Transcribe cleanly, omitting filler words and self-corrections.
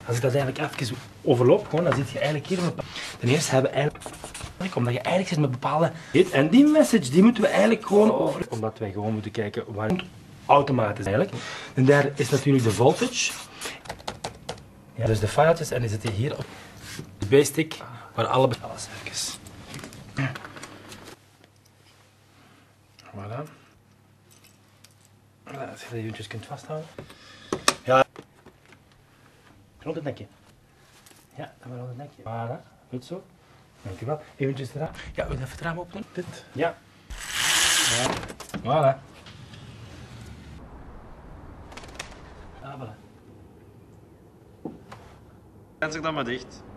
Als ik dat eigenlijk even overloop, gewoon, dan zit je eigenlijk hier met... Ten eerste hebben we eigenlijk... Omdat je eigenlijk zit met bepaalde... En die message, die moeten we eigenlijk gewoon over... Omdat wij gewoon moeten kijken waar het automatisch eigenlijk. En daar is natuurlijk de voltage. Ja, dus de filetjes en die zitten hier op de B-stick, waar alles even. Voilà. Als je dat eventjes kunt vasthouden. Ja. Rond het nekje. Ja, dan maar rond het nekje. Voilà, goed zo. Dankjewel. Eventjes het raam. Ja, wil je even het raam openen? Dit. Ja. Ja. Voilà. Ah, voilà. Zet zich dan maar dicht.